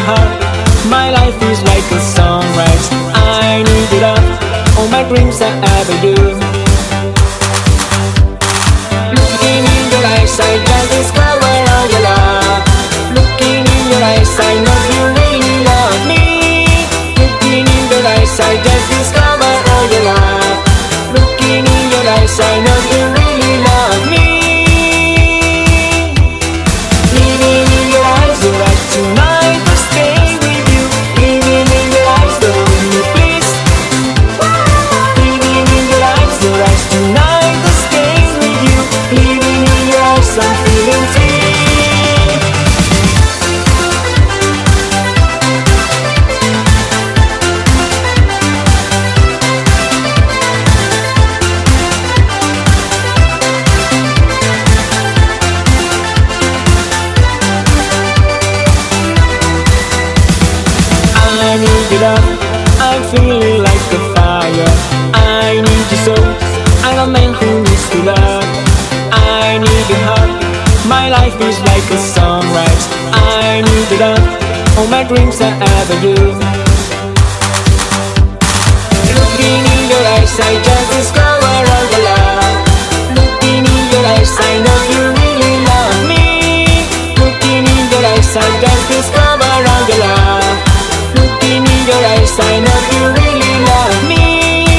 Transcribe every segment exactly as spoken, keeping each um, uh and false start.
heart. My life is like a sunrise. I need your love. All my dreams I ever do. Looking in your eyes, I just discover all your love. Looking in your eyes, I know you really love me. Looking in your eyes, I just discover all your love. Looking in your eyes, I know you really love me. Living in your eyes, your eyes tonight to stay with you. Living in your eyes, don't you please. Living in your eyes, your eyes tonight to stay with you. Living in your eyes, I'm feeling free. I need your love, I'm feeling like a fire. I need you so, I'm a man who needs to love. I need your heart, my life is like a sunrise. I need your love, all my dreams I ever do. Looking in your eyes, I just discover all the love. Looking in your eyes, I know you really love me. Looking in your eyes, I just discover all the love. Looking in your eyes, I know you really love me.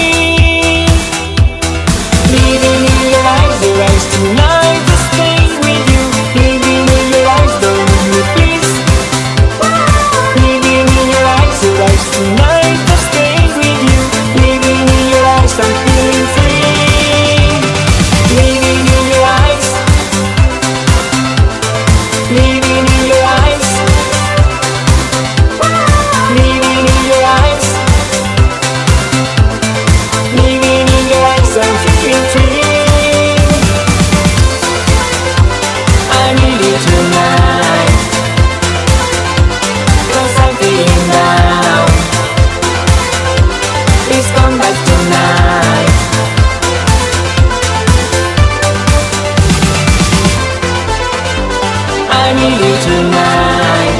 Living in your eyes, your eyes tonight to stay with you. Living in your eyes, don't you please. Living in your eyes, your eyes tonight to stay with you. Living in your eyes, I'm feeling free. Living in your eyes. Living in your eyes. Living in your eyes. Living in your eyes, I'm feeling free. I need you tonight, 'cause I'm feeling down. Please come back tonight. I need you tonight,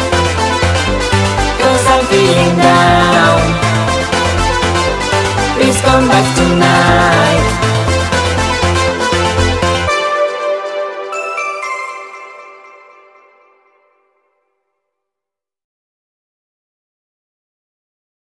'cause I'm feeling down. Please come back tonight.